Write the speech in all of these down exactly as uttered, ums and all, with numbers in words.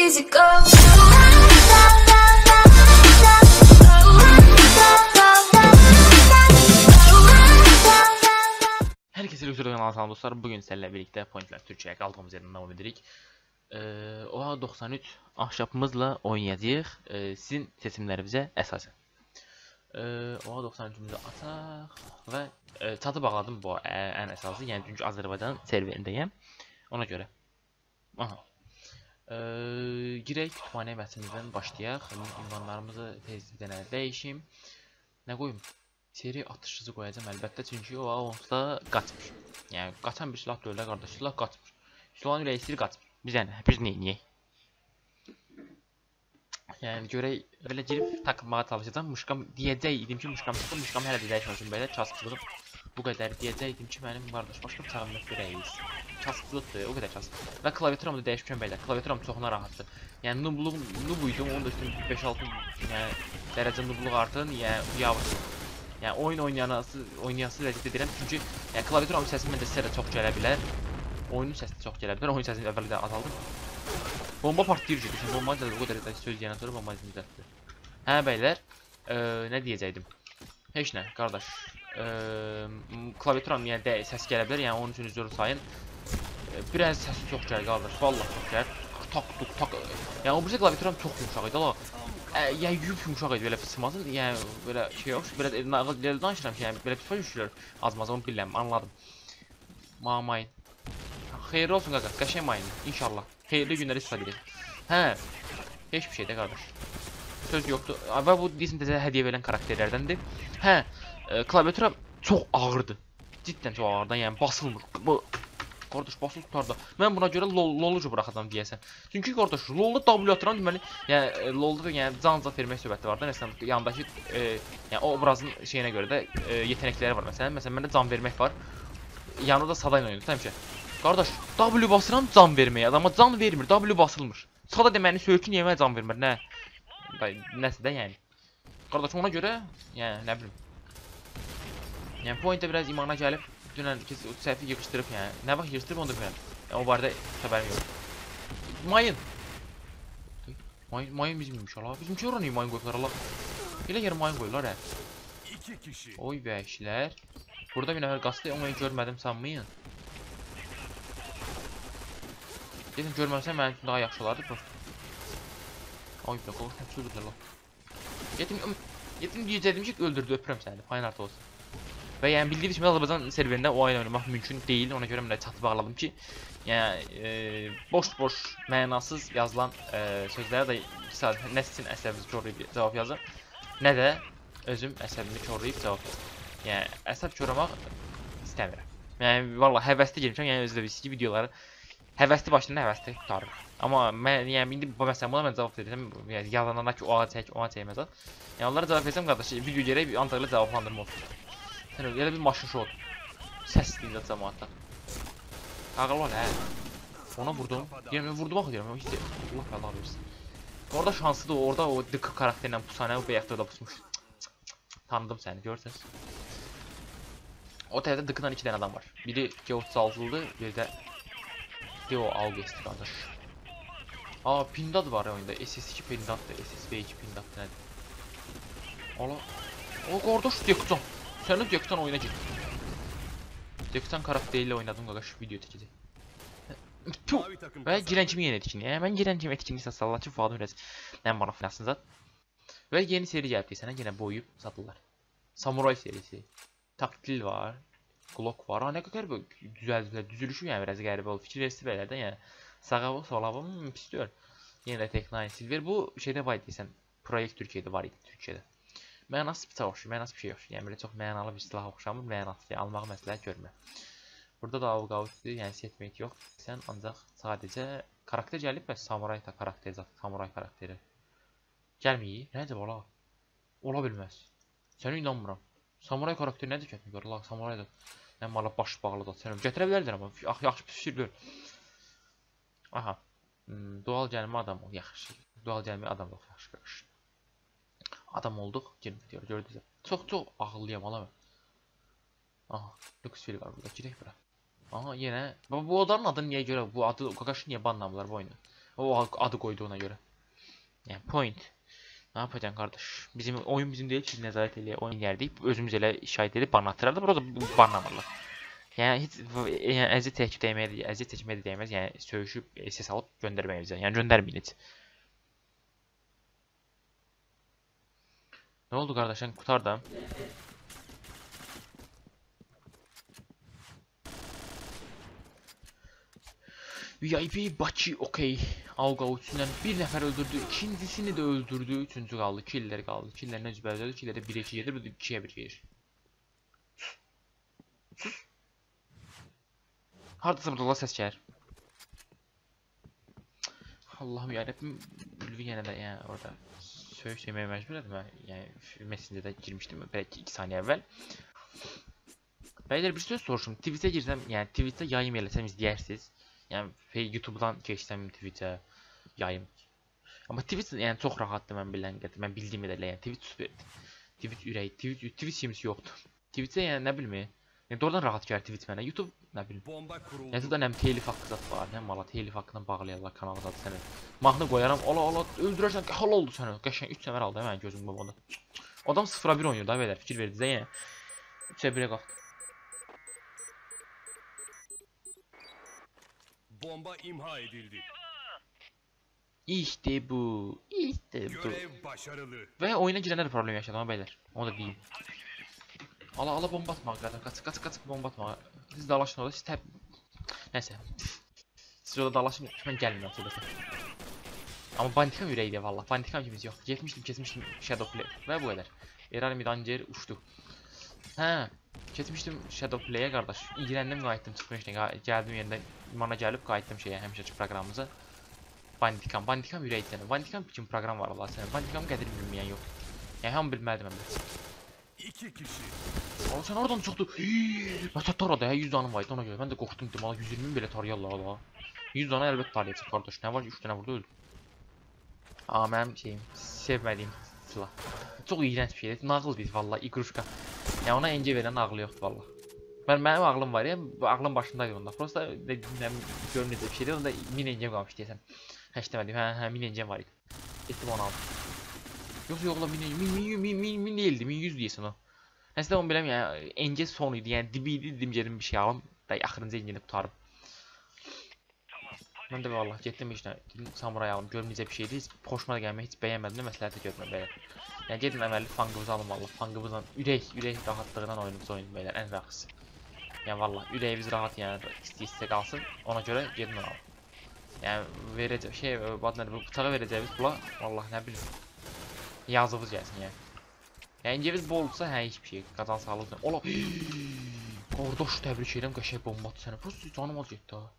easy go. Herkese görüşürüz kanalına dostlar. Bugün sizlerle birlikte Pointler Türkçe'ye kaldığımız yerden devam edirik. Ee, O A doksan üç ahşapımızla oynayacağıq. Ee, sizin seçimlərinizə əsasən. Ee, O A doksan üçümüzü ataq və e, çatı bağladım bu ən əsası. Yəni çünki Azərbaycan serverindəyəm. Ona görə. Aha. Ee, girək kütüphanə mətnimizdən başlayaq. Ünvanlarımızı tez bir dənə dəyişim. Nə qoyum? Seri atışçısı qoyacağım əlbəttə, çünki o onsda qaçmır. Yəni qaçan bir silah deyirlər qardaş, silah qaçmır. Silahın ürəyi qaçmır. Biz yəni biz neyniyək? Yəni görək, belə girib takılmağa çalışacağam. Muşqam deyəcək idim ki, muşqam çıxdı, muşqam hələ də dəyişməmişim belə kasıqlığım. Bu qədər deyəcək idim ki, mənim qardaş başqa bıçağım yox görəyiz. Kasıqlıqdır, o qədər kasıq. Və klaviaturamı da dəyişmişəm belə. Klaviaturam çox narahatdır. Yəni nubluq nubuydum, onun da üstündə beş altı yəni dərəcə nubluq artın, yəni yavaş. Yəni oyun oynayası, oynayası vəziyyət edirəm, çünki yəni klaviaturanın səsi məndə sizə də çox gələ bilər. Oyunun səsi də çox gələ bilər. Oyun səsini əvvəldə azaldım. Bomba partlayır ki, düşün, bomba da o qədər də söz deyəndən sonra bomba düzəltdi. Hə bəylər, e, nə deyəcəkdim? Heç nə, qardaş. E, klaviaturam yəni də səs gələ bilər, yəni onun üçün üzr sayın. E, biraz səsi çox gəlir qardaş, vallahi çox gəlir. Tak tuk tak. Yəni o birisi klaviaturam çox yumşaq idi, ala. Yəni yük yumşaq idi belə fısmasın, yəni belə şey yox, belə nağıl danışıram ki, yəni belə pis düşürlər. Az-maz onu bilmirəm, anladım. Mamayın. Xeyirli olsun qaqa, qəşəng mayın inşallah. Xeyirli günlər istifadə edək. Hə. Heç bir şey də qardaş. Söz yoxdur. Və bu deyəsən təzə hədiyyə verən karakterlərdəndir. Hə, e, klaviaturam çox ağırdır. Cidden çox ağırdan, yəni basılmır. Bu qardaş basıl tutar da. Mən buna görə LoL-u buraxacam deyəsən. Çünki qardaş LoL-da W atıram deməli, yəni LoL-da yəni can-can vermək söhbəti var da. Məsələn, yandakı e, yəni o obrazın şeyinə görə də e, yetenəkləri var məsələn. Məsələn, məndə can vermək var. Yanında Sada ilə oynayır həmişə. Qardaş, W basıram can verməyə, adama can vermir, W basılmır. Sada deməni söykün yeməyə can vermir, nə? Nəsə də yəni. Qardaş, ona görə, yəni nə bilim. Yəni Point'ə biraz imana gəlib, dünən səhvi yığışdırıb, yəni nə vaxt yığışdırıb onu da bilmirəm. Yəni o barədə xəbərim yox. Mayın. Mayın, mayın bizimmiş Allah. Bizimki ora niyə mayın qoyublar Allah? Elə yer mayın qoyurlar hə. Oy bəyişlər. Burada bir nəfər qastı, onu görmədim sanmayın. Dedim görməmsən mənim üçün daha yaxşı olardı prosto. Ay bir qoğuz nə çürüdür lan. Yetim, yetim deyəcəkdim ki öldürdü, öpürəm səni, payın artı olsun. Və yəni bildiyiniz kimi Azərbaycan serverində o oyun oynamaq mümkün deyil, ona görə mən də çatı bağladım ki, yəni e, boş-boş, mənasız yazılan e, sözlərə də sadəcə nə sizin əsəbinizi korlayıb cavab yazın, nə də özüm əsəbimi korlayıb cavab yazın. Yəni əsəb koramaq istəmirəm. Yəni vallahi həvəsli girmişəm, yəni özü də bilsiniz ki, videoları həvəsli başlayanda həvəsli tutarım. Amma mən yəni indi bu məsələn buna mən cavab verirəm, yəni yalanana ki o A çək, o A çəkməz. Yəni onlara cavab versəm qardaş, video gərək ancaq cavablandırma olsun. Sən elə bir maşın şou. Səs deyil cəmaatda. Ağıl var hə. Ona vurdum. Yəni vurdum axı deyirəm, heç Allah bəla versin. Orada şanslıdır, orada o D K karakterlə pusanə o bəyəkdə də pusmuş. Tanıdım səni, görsəz. O tərəfdə D K-dan iki dənə adam var. Biri G otuz altılıdır, bir də Deo Algesti qardaş. Aa, Pindad var ya oyunda. S S iki Pindaddır, S S B iki Pindad nədir? Ala. O qardaş Dekcan. Sənin Dekcan oyuna gir. Dekcan karakteriyle oynadım qardaş, video çəkəcək. Və girən kimi yeni etkinlik. Yəni mən girən kimi etkinlik satsalar ki, Fuadın biraz nə maraq filansın zat. Və yeni seri gəlib sənə yenə boyuyub satırlar. Samuray serisi. Taktil var. Glock var. Ha nə qədər böyle düzəldilər, düzülüşü yəni biraz qəribə oldu. Fikir versi belədən yəni sağa və sola və pis deyil. Yenə də Teknine Silver bu şeydə var deyəsən, Proyekt Türkiyədə var idi Türkiyədə. Mənasız bıçaq oxşur, mənasız bir şey yoxdur. Yəni belə çox mənalı bir silah oxşamır, mənasız yəni almağı məsləhət görmürəm. Burada da avqavutdur, yəni setmate yox. Sən ancaq sadəcə karakter gəlib və samuray da karakteri zat, samuray karakteri. Gəlməyir. Necə ola? Ola bilməz. Sənə inanmıram. Samuray karakteri nədir ki? Allah samuray da yəni mala baş bağlı da sən gətirə bilərdin amma yaxşı bir fikir deyil. Aha. Hmm, dual gəlmə adam ol, yaxşı. Dual gəlmə adam ol, yaxşı qardaş. Adam olduq, girmə deyir, gördünüz. Çox-çox ağıllıyam ala. Aha, Luxfil var burada, girək bura. Aha, yenə. Bu odanın adını niyə görə, bu adı Kakashi niyə banlamırlar bu oyunu? O adı koydu ona göre. Yani point. Ne yapacaksın kardeş? Bizim oyun bizim değil, siz nezaret eləyə oyun yerdik. Özümüz elə şahit edib ban atırardı. Burada banlamırlar. Yəni heç yəni əziyyət çəkib dəyməyə, əziyyət çəkməyə də dəyməz. Yəni söyüşüb S S alıb göndərməyəcək. Yəni göndərməyin heç. Ne oldu kardeşim? Kurtar da. V I P Bakı okey. Avga uçsundan bir nefer öldürdü. İkincisini de öldürdü. Üçüncü kaldı. Killer kaldı. Killer ne cübərdə? Killer bir iki gelir. Bu da ikiye bir gelir. Sus. Hardasa burada Allah ses gəlir. Allah'ım yarabbim. Ülvi yine de yani orada söz söylemeye mecbur ettim. Yani Messenger'da girmiştim belki iki saniye evvel. Beyler bir söz soruşum. Twitch'e girsem yani Twitch'te yayım yerlesem izleyersiniz. Yani YouTube'dan geçsem Twitch'e yayım. Ama Twitch yani çok rahattı ben bilen getir. Ben bildiğim kadarıyla yani Twitch süperdi. Twitch ürəyi, Twitch Twitch kimisi yoktu. Twitch'e yani ne bileyim. Yani doğrudan rahat gəlir Twitch mənə. YouTube ne bileyim. YouTube'da hem telif hakkı zat var, hem valla telif hakkını bağlayarlar kanalı zaten səni. Mahnı qoyaram, ola ola öldürərsən hal oldu səni. Qəşəng üç səmər aldı hemen gözüm babanda. Adam sıfıra bir oynuyor da beyler, fikir verdiniizə yəni. üçə birə qalxdı. Bomba imha edildi. İşte bu. İşte bu. Görev başarılı. Ve oyuna girenler problem yaşadı ama beyler. Onu da diyeyim. Ala ala bomba atma kadar. Kaç kaç kaç bomba atma. Siz dalaşın orada. Siz tep... Neyse. Siz orada dalaşın. Ben gelmiyorum söylese. Ama Bandicam yüreğiydi valla. Bandicam kimimiz yok. Geçmiştim kesmiştim Shadowplay. Ve bu kadar. Eral Midanger uçtu. He. Kesmiştim Shadowplay'e kardeş. İlgilendim qayıtdım çıxmışdım. Geldim yerinde bana gelip qayıtdım şeye hemşire programımıza. Bandicam, Bandicam yüreği seni. Bandicam için program var Allah seni. Bandicam qədir bilmeyen yok. Yani hem bilmədim hem de. İki kişi. Aa sen oradan çıktı. Ben tatar orada ya yüz canım vardı ona göre. Ben de korktum dedim. Valla yüz yirmi bin bile tarayarlar Allah. yüz tane elbet tarayacak kardeş. Ne var üç tane vurdu öldü. Aa benim şeyim sevmediğim silah. Çok iğrenç bir şey. Nağıl bir valla ikruşka. Ya ona ence veren ağlı yoktu valla. Ben benim ağlım var ya. Ağlım başındaydı onda. Prosta benim görünecek bir şeydi. Onda min encem kalmış diyesem. Hiç demedim. Ha ha min encem var idi. Ettim onu aldım. Yoksa yokla min encem. Min min min min min değildi. min yüz diyesin o. Aslında onu biləm ya ence sonuydu yani dibiydi dedim gedim bir şey alım da axırıncı enceni tutarım. Ben de vallahi getdim işinə dedim samuray alım görməyəcək bir şeydi. Xoşuma da gəlmə heç bəyənmədim məsləhət görmə belə. Yəni gedin əməlli fangımızı alım vallahi fangımızla ürək ürək rahatlığından oyunumuzu oynayın beyler en rahatlısı. Yəni vallahi ürəyimiz rahat yəni istəyirsə qalsın ona görə gedin alın. Yəni verəcək şey badlar bu bıçağı verəcəyimiz pula vallahi nə bilim yazığımız gəlsin yəni. Yani ceviz bol olsa hə hiçbir şey kazan sağlıklı. Ola. Kardeş təbrik edirəm qəşəng bomba atdı sənə. Prosta canım az getdi ha.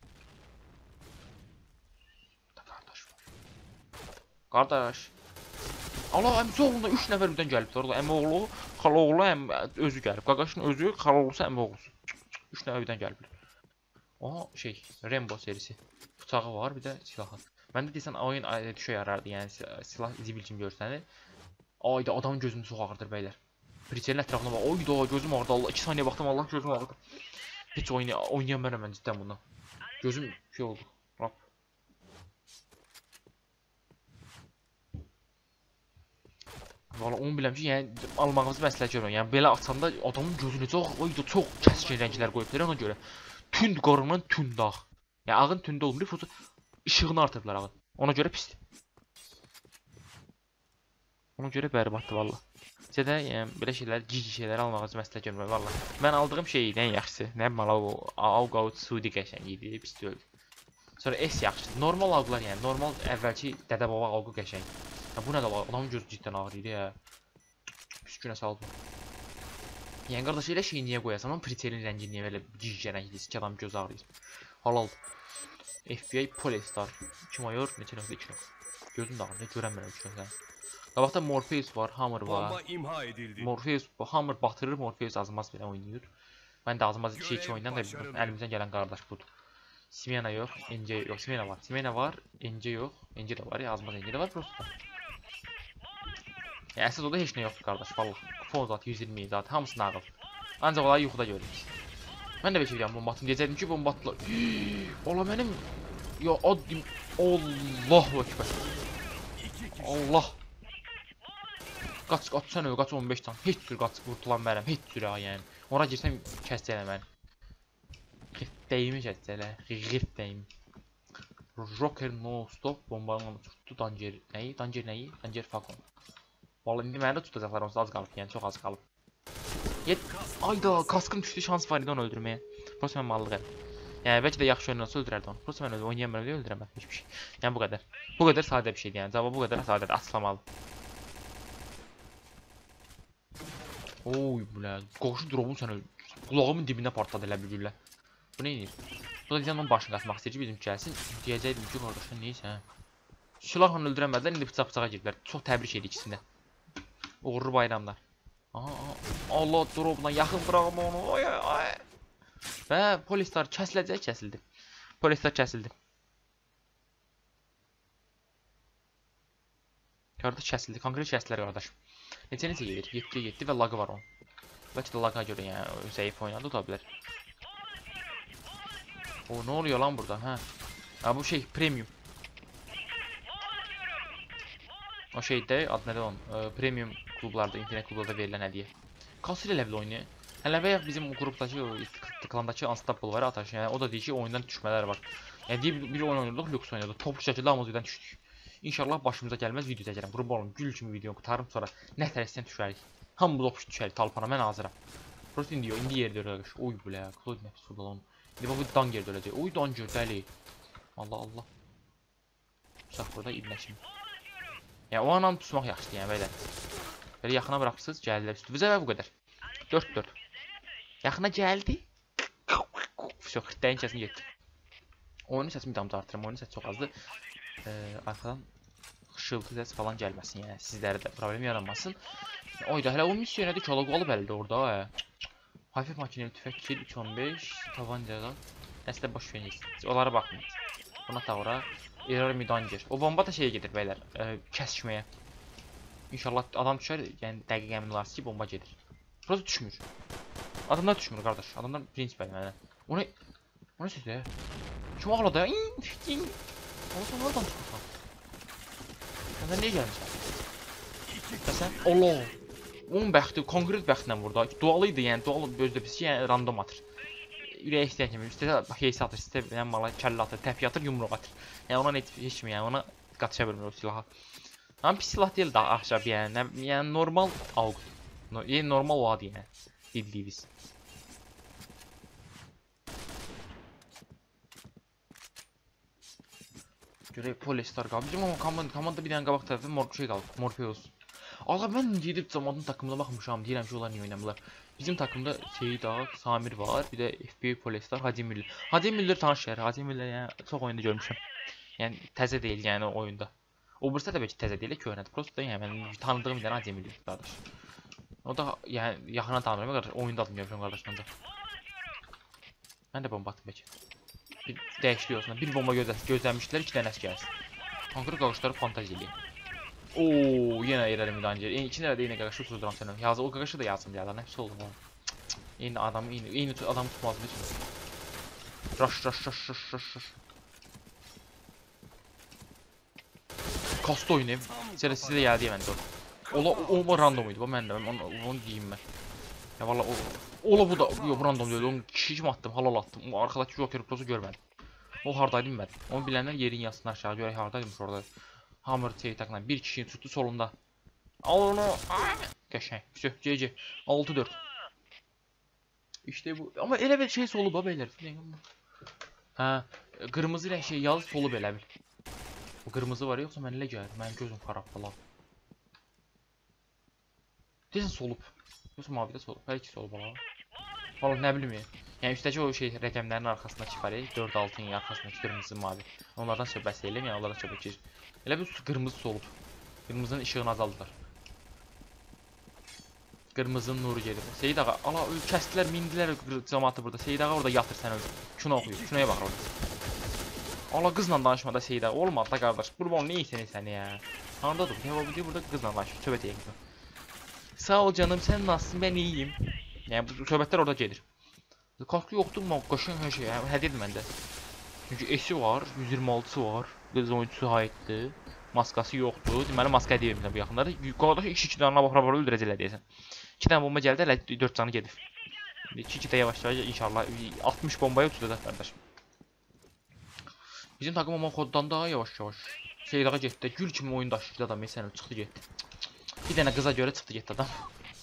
Da qardaş var. Qardaş. Allah əmisi oğluna üç nəfər birdən gəlibdi orada. Əmi oğlu, xala oğlu, həm özü gəlib. Qaqaşın özü, xala oğlusu, əmi oğlusu. üç nəfər birdən gəliblər. Aha şey, Rainbow serisi. Bıçağı var, bir də silahı. Məndə desən oyun düşə yarardı, yəni silah zibilcim görsəni. Ayda adamın gözünü çox ağrıdır beyler. Priçelin ətrafına bak. Oyda gözüm ağrıdı. Allah iki saniye baktım Allah gözüm ağrıdı. Hiç oynay oynayamıyorum ben cidden bundan. Gözüm şey oldu. Rap. Valla onu biləm ki, yəni almağımızı məsləhət görürəm. Yəni belə açanda adamın gözünü çox, oyda çox kəskin rənglər qoyublar ona görə. Tünd qarından tünd ağ. Yəni ağın tünd olmur, fotosuz işığını artırdılar ağın. Ona görə pisdir. Ona görə bərbaddır valla. Sizə də yəni belə şeylər, cici şeylər almağınızı məsləhət görürəm valla. Mən aldığım şey ən yaxşısı, nə bilim o Avqaut Sudi qəşəng idi, pis deyil. Sonra S yaxşıdır. Normal avqlar yəni, normal əvvəlki dədə baba avqı qəşəng. Ya bu nə də adamın gözü cidden ağrıydı ya. Pis günə saldım. Yəni qardaş elə şey niyə qoyasan? Onun pritelin rəngi niyə belə cici rənglidir ki, adam göz ağrıyır. Halal. F B I Polestar iki mayor neçə nöqtə iki nöqtə. Gözüm də ağrıyır, görəmirəm üç nöqtə. Qabaqda Morpheus var, Hammer var. Bomba imha edildi. Morpheus, Hammer batırır, Morpheus azmaz belə oynayır. Mən də azmaz iki iki oynayan da əlimizdən gələn qardaş budur. Simena yox, Ence yox, Simena var. Simena var, Ence yox. Ence də var ya, azmaz Ence də var prosta. Yəni əsas o da heç nə yoxdur qardaş, vallahi. Kupon zat yüz iyirmi zat, hamısı nağıl. Ancaq olayı yuxuda görürük. Mən də bir şey deyirəm, bomba atım. Deyəcəkdim ki, bomba atdılar. Ola mənim Ya adım Allahu ekber. Allah. Qaç qaç sən öl qaç on beş can. Heç cür qaç qurtulan mənəm. Heç cür ha yəni. Ora girsəm kəsəcəklər məni. Giftəyimi kəsəcəklər. Giftəyim. Joker no stop bombanı tutdu Danger. Nəyi? Danger nəyi? Danger Falcon. Vallahi indi məni də tutacaqlar onsuz az qalıb yəni çox az qalıb. Yet. Ayda kaskım düşdü şans var idi onu öldürməyə. Prosta mən mallıq edim. Yəni bəlkə də yaxşı oynasa öldürərdi onu. Prosta mən oynayamıram deyə öldürəməm heç bir şey. Yəni bu qədər. Bu qədər sadə bir şeydir yəni. Cavabı bu qədər sadədir, açıqlamalı. Oy bulə, qoşu drop'un sən öl. Qulağımın dibində partladı elə bir güllə. Bu nə edir? Bu da deyən onun başını qatmaq istəyir ki, bizim gəlsin. Deyəcəkdim ki, qardaşlar neysə. Silahla öldürəmədilər, indi bıçaq-bıçağa girdilər. Çox təbrik edir ikisində. Uğurlu bayramlar. Aha, Allah drop'la yaxın bırakım onu. Ay ay. Və polislər kəsiləcək, kəsildi. Polislər kəsildi. Qardaş kəsildi, konkret kəsdilər qardaş. Necə necə gedir? yeddi yeddi və lagı var onun. Bəlkə də laqa görə yəni zəif oynadı da bilər. O nə oluyor lan burada? Hə. Ha bu şey premium. O şeydə adı nədir onun? E, premium klublarda, internet klublarda verilən hədiyyə. Kasır elə bil oynayır. Hələ bayaq bizim qrupdakı, klandakı Unstoppable var ataş. Yəni o da deyir ki, oyundan düşmələr var. Yəni deyir bir oyun oynayırdıq, lüks oynayırdıq. Toplu şəkildə Amazondan düşdük. İnşallah başımıza gəlməz video çəkərəm. Qurban olum, gül kimi video qutarım sonra nə tərəfdən düşərik. Hamı blok düşərik talpana, mən hazıram. Prosta indi indi yerdə öləcək. Oy bulə, Claude nəfs sudan. İndi bu Danger öləcək. Oy Danger dəli. Allah Allah. Sağ burada ibləşim. Yəni o anam tutmaq yaxşıdır yəni belə. Belə yaxına buraxırsınız, gəldilər üstünüzə və bu qədər. dörd dörd. Yaxına gəldi. Çox xırtdəyin kəsini getdi. Oyunun səsini bir damca artırım. Oyunun səsi çox azdır. Ee, arxadan xışıltı səs falan gəlməsin yəni sizlərə də problem yaranmasın. Oyda hələ o missiya nədir ki, olub əldə orada hə. Hafif makineli tüfək üç on beş tabancadan nəslə baş veriniz. Onlara baxmayın. Buna tavra error Danger. O bomba da şeyə gedir bəylər, e, kəsişməyə. İnşallah adam düşər, yəni dəqiq əmin olarsınız ki, bomba gedir. Burası düşmür. Adamlar düşmür qardaş. Adamlar prinsip bəli mənə. O nə? O nə sözdür? Kim ağladı? Onu sen oradan tutmuşsan. Səndən niyə gəlmişsən? Və sən? Allah! Onun bəxti, konkret bəxtlə burada. Dualı idi yəni, dualı özdə pis yəni random atır. Ürəyə istəyən kimi, istəsə heysi atır, istəsə mala kəllə atır, təpi atır, yumruq atır. Yəni ona heç, heç kimi yəni, ona qatışa bilmir o silaha. Amma pis silah deyil daha ahşab yəni, yəni normal AUG. No, yəni normal olardı yəni, bildiyiniz. Görək Polestar qalıb. Bizim ama komanda, komanda bir dənə qabaq tərəfdə mor şey qalıb. Morpheus. Allah mən gedib zamanın takımına baxmışam. Deyirəm ki, onlar niyə oynamırlar. Bizim takımda Seyid Ağa, Samir var. Bir də F B Polestar, Hacı Miller. Hacı Miller tanış yer. Hacı Miller yəni çox oyunda görmüşəm. Yəni təzə deyil yəni o oyunda. O birisi də bəlkə təzə deyil, köhnədir. Prosta yəni mən tanıdığım bir dənə Hacı Miller qardaş. O da yəni yaxından tanımıram qardaş. Oyunda adını görmüşəm qardaşdan da. Mən də bomba atdım bəlkə. Bir dəyişiklik olsun. Bir bomba gözləmişdilər, iki dənəsi gəlsin. Konkret qaqışları fantazi eləyir. Ooo, yenə yerəlim Danger. İki dənə də yenə qaqışı tutduram sənə. Yazı o qaqışı da yazsın bir adam. Nəfsi oldu bu. Eyni adam, eyni, eyni adam tutmaz bir sürü. Rush, rush, rush, rush, rush, rush. Kastı oynayayım. Sizə sizə də gəldi məndə o. Ola, o random idi. Bu məndə, onu, onu deyim mən. Ya valla o, ola bu da, yox random deyil. Onu kişi kimi attım, halal attım. O arkadakı Joker Pro'su görmədim. O hardaydı bilmədim. Onu bilənlər yerin yazsın aşağı görək hardaymış orada. Hammer T-takla bir kişinin tutdu solunda. Al onu. Qəşəng. Всё, G G. altı dörd. İşte bu. Amma elə bir şey solub ha beylər. Hə, qırmızı ilə şey yaz solub elə bil. Bu qırmızı var yoxsa mən elə gəlir. Mənim gözüm xarabdır la. Desən solub. Yoxsa mavidə solub. Bəlkə solub ala. Valla nə bilim ya. Yəni üstdəki o şey rəqəmlərin arxasındakı var ya, dörd altının arxasındakı qırmızı mavi. Onlardan söhbət edelim, yəni onlardan söhbət keçir. Elə bir qırmızı solub. Qırmızının işığını azaldılar. Qırmızının nuru gedir. Seyid ağa, ala kəsdilər, mindilər cəmaatı burada. Seyid ağa orada yatır sən öldür. Şunu oxuyur, şunaya baxır orada. Ala qızla danışmada Seyid ağa olmadı da qardaş. Qurban neysən səni ya. Hardadır bu? Cavabı deyir burada qızla danışır, söhbət edir. Sağ ol canım, sən nasılsın, mən iyiyim. Yəni bu söhbətlər orada gedir. Kalkı yoxdur mu? Qoşun hər şey, hədiyədir məndə. Çünki S'i var, yüz iyirmi altısı var. Qız oyuncusu hayıtdı. Maskası yoxdur. Deməli maska hədiyyə vermirlər bu yaxınlarda. Qardaş iki iki dənə bax-bax öldürəcəklər deyəsən. iki dənə bomba gəldi, hələ dörd canı gedib. iki iki də yavaş-yavaş inşallah altmış bombaya uçuracaq qardaş. Bizim takım amma xoddan daha yavaş-yavaş. Şeydağa getdi. Gül kimi oyun daşıydı adam, məsələn çıxdı getdi. Bir dənə qıza görə çıxdı getdi adam.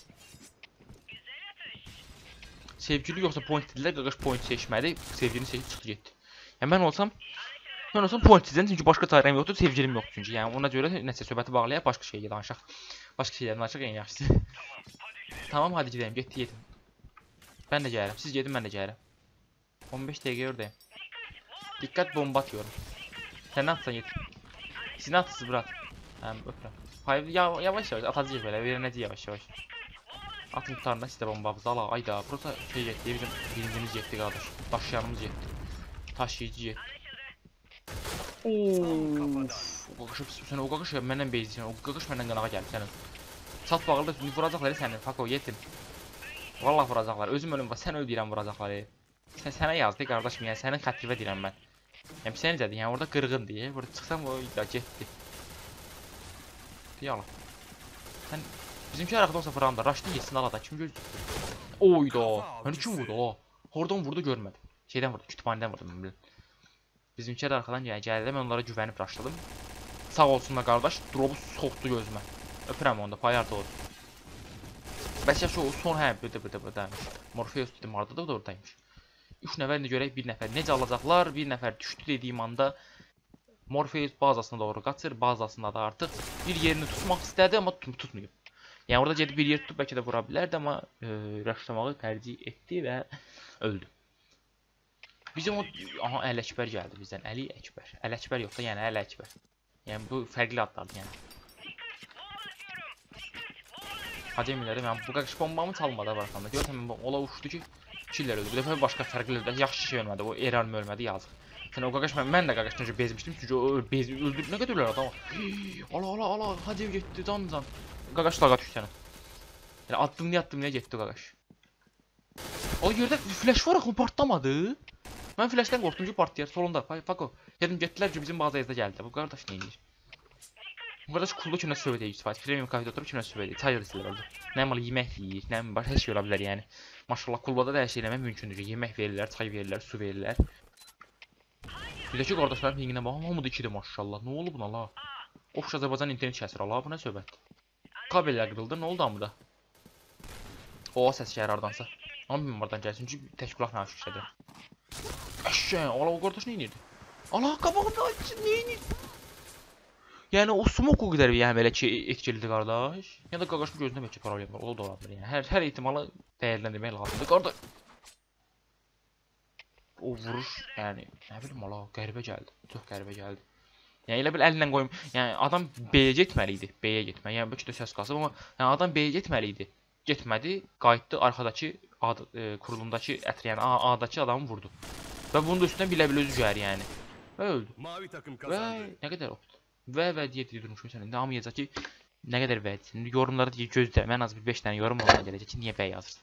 Sevgili yoxsa point dedilər, qaqaş point seçmədi, sevgilini seçib çıxdı getdi. Yəni mən olsam, mən olsam point seçəcəm çünki başqa çarəm yoxdur, sevgilim yoxdur çünki. Yəni ona görə nəsə söhbəti bağlayaq, başqa şeyə danışaq. Başqa şeylərdən danışaq en yaxşısı. Tamam, hadi gedəyim, getdi yedim. Mən də gəlirəm, siz gedin, mən də gəlirəm. on beş dəqiqə oradayım. Diqqət, bomba atıyorum. Sən nə atsan yet. Siz nə atırsınız brat? Həm öpürəm. Hayır, yavaş yavaş atacağıq belə, verənəcək yavaş yavaş. Atın tutarında sizdə bombamızı ala. Ayda, burada şey getdi, bizim birincimiz getdi qardaş. Daşıyanımız getdi. Taşıyıcı getdi. Ooo. O qaqış, sən o qaqış məndən beyzlisən, o qaqış məndən qanağa gəldi sənin. Çat bağırdı, vuracaqlar sənin, fako yetim. Vallahi vuracaqlar, özüm ölüm var, sən öl deyirəm vuracaqlar. Sən sənə yazdı qardaşım, yəni sənin xətrivə deyirəm mən. Yəni sən necədir, yəni orada qırğın deyə, burada çıxsam o da getdi. Deyalım. Sən bizimki araqda olsa fıranda, raşdı yesin alada, kim gözlüdür? Oyda, hani kim vurdu o? Oradan vurdu görmədim. Şeydən vurdu, kütüphanədən vurdu mən bilin. Bizimki arxadan yəni gəldi, mən onlara güvənib raşladım. Sağ olsunlar qardaş, dropu soxdu gözümə. Öpürəm onda, payarda oldu. Bəlkə şu son hə, bıdı bıdı bıdaymış. Morpheus dedim, arada da oradaymış. üç nəfər indi görək, bir nəfər necə alacaqlar, bir nəfər düşdü dediyim anda Morpheus bazasına doğru qaçır, bazasında da artıq bir yerini tutmaq istədi, amma tutmayıb. Yəni orada gedib bir yer tutub bəlkə də vura bilərdi, amma e, raşlamağı tərcih etdi və öldü. Bizim o, aha Əli Əkbər gəldi bizdən, Əli Əkbər. Əli Əkbər yoxsa, yəni Əli Əkbər. Yəni bu fərqli adlardır yəni. Hacı emirləri, mən bu qaqış bombamı çalmadı arxamda. Görürsən, ola uçdu ki, killer öldü. Bu dəfə başqa fərqli öldü. Yaxşı şey ölmədi, o Erarm ölmədi, yazıq. Sən o qaqaş, mən, mən də qaqaşdan önce bezmişdim çünki o bez, öldü, nə qədər ölər adam. Ala ala ala, hacı getdi, can can. Qaqaş lağa düşdü sənin. Yəni addım niyə addım niyə getdi o qaqaş. O yerdə flash var axı, partlamadı. Mən flashdən qorxdum ki partlayar, solunda, fako. Dedim getdilər ki bizim bazayızda gəldi. Bu qardaş nə edir? Bu qardaş kullu kimlə söhbət edir, istifat. Premium kafedə oturub kimlə söhbət edir, çay istəyir oldu. Nə mal yemək yeyir, nə başqa hər şey ola bilər yəni. Maşallah kulbada da hər şey eləmək mümkündür ki, yemək verirlər, çay verirlər, su verirlər. Bizdəki qardaşların pinginə baxın, hamıda ikidir maşallah. Nə olub buna la? Oxş Azərbaycan internet kəsir ala, bu nə söhbətdir? Kabellər qırıldı, nə oldu hamıda? O səs gəlir hardansa. Amma bilməm oradan gəlsin, çünki tək qulaqla aşıq işlədir. Əşşən, ala o qardaş nə inirdi? Ala qabağımda açın, nə inirdi? Yəni o smoke o qədər yəni belə ki etkilidir qardaş. Ya da qaqaşın gözündə bəlkə problem var, o da ola bilər yəni. Hər hər ehtimalı dəyərləndirmək lazımdır qardaş. O vuruş yəni nə bilim ala qəribə gəldi. Çox qəribə gəldi. Yəni elə bil əllə qoyum. Yəni adam B-yə getməli idi. B-yə getməli. Yəni bəlkə də səs qalsın amma yəni adam B-yə getməli idi. Getmədi, qayıtdı arxadakı ad, e, kurulumdakı ətri yəni A-dakı adamı vurdu. Və bunun da üstündən bilə-bilə özü gəlir yəni. Və öldü. Mavi takım Və kazandı. nə qədər optu. Və və deyə durmuşum sən. İndi hamı yazacaq ki, nə qədər vəd. İndi yorumlarda deyə gözlə. Mən az bir beş dənə yorum olana gələcək ki, niyə bəy yazırsan?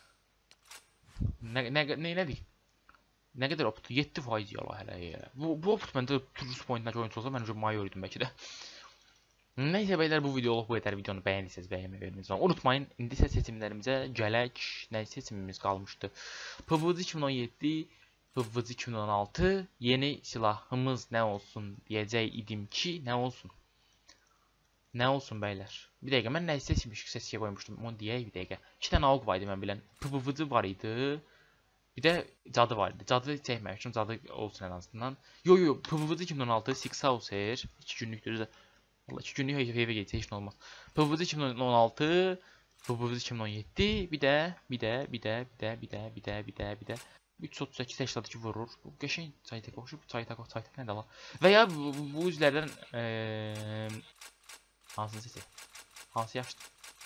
Nə nə nə elədik? Nə qədər optu? yeddi faiz yala hələ ya. Bu bu opt məndə turist pointindəki oyunçu olsa mən mayor idim bəlkə də. Nəysə bəylər, bu videoluq bu qədər. Videonu bəyəndiyseniz bəyənməyi unutmayın. Unutmayın, indi isə seçimlərimizə gələk. Nə seçimimiz qalmışdı? P V C iki min on yeddi, P V C iki min on altı, yeni silahımız nə olsun deyəcək idim ki, nə olsun? Nə olsun bəylər? Bir dəqiqə, mən nə seçmişik, seçkiyə qoymuşdum. Onu deyək bir dəqiqə. iki dənə AUG var idi mən bilən. P V C var idi. Bir də cadı var idi. Cadı çəkmək üçün cadı olsun ən azından. Yo yo, P V C iki min on altı, Six Houser, iki günlükdür də. Vallahi iki günlük evə gedəcək, heç nə olmaz. P V C iki min on altı, P V C iki min on yeddi, bir də, bir də, bir də, bir də, bir də, bir də, bir də, bir də. üç yüz otuz səkkiz səksən iki vurur. Bu qəşəng çaytaq oxşub, çaytaq, çaytaq nədir la? Və ya bu, bu, bu üzlərdən eee hansını seçək? Hansı yaxşıdır?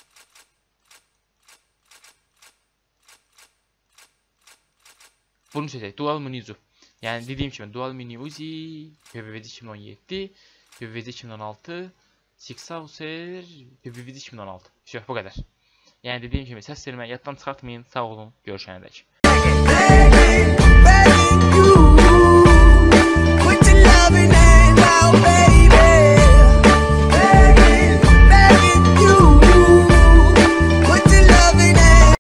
Bunu seçək. Dual Mini Uzi. Yəni dediyim kimi Dual Mini Uzi, P V C iki min on yeddi, P V C iki min on altı, Six Houser, P V C iki min on altı. Şöh, bu qədər. Yəni dediyim kimi səs verməyi yaddan çıxartmayın. Sağ olun. Görüşənədək. open.